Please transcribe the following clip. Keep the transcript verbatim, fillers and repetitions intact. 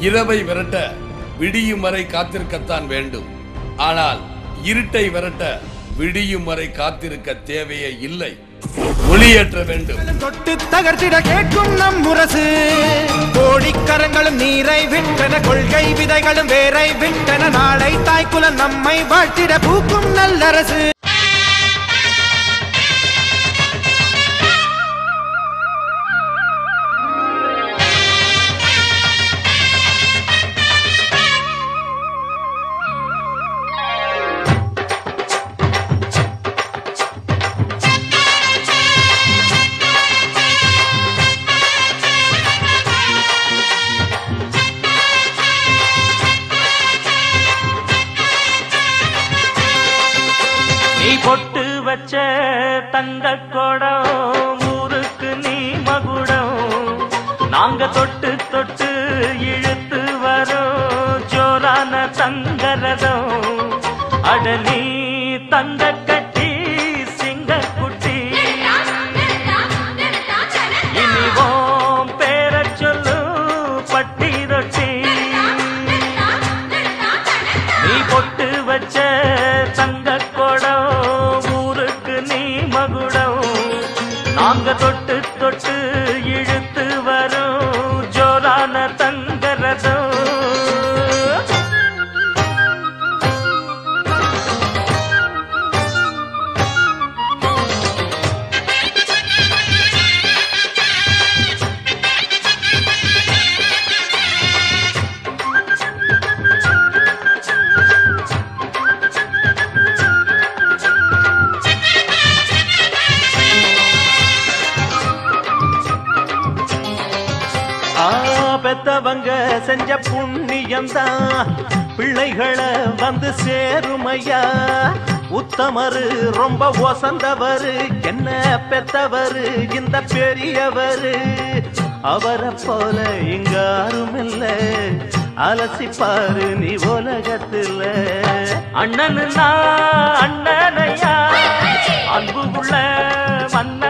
இரவை விரட்ட விடியும் வரை காத்திருக்கத்தான் வேண்டும். ஆனால் இருட்டை விரட்ட விடியும் வரை காத்திருக்க தேவையே இல்லை. ஒளியேற்ற வேண்டும். தொட்டு தகர்த்திட கேட்கும் நம் முரசு. கோடிக்கரங்களும் நீரை விட்டன, கொள்கை விதைகளும் வேரை விட்டன. நாளை தாய்க்குலம் நம்மை வாழ்த்திட பூக்கும் நல்லரசு. பொட்டு வச்ச தங்க கோடம் ஊருக்கு நீ மகுடம். நாங்க தொட்டு தொட்டு இழுத்து வரோம் ஜோரான தங்கரதம். அடலி தங்க கட்டி சிங்க குட்டி இனிவோம் பேர சொல்லு பட்டி ரொட்டி. நீ பொட்டு வச்ச தங்க நாங்க தொட்டு தொட்டு இழுத்து வரும் ஜோரான தங்கரதம். பெத்தவங்க செஞ்ச புண்ணியம்தான் பிள்ளைகளை வந்து சேருமையா. உத்தமரு ரொம்ப ஒசந்தவரு, என்ன பெத்தவரு இந்த பெரியவரு. அவரை போல இங்க யாரும் இல்ல, அலசிப்பாரு நீ உலகத்துல. அண்ணனு நான் அண்ணனையா, அன்பு உள்ள மன்ன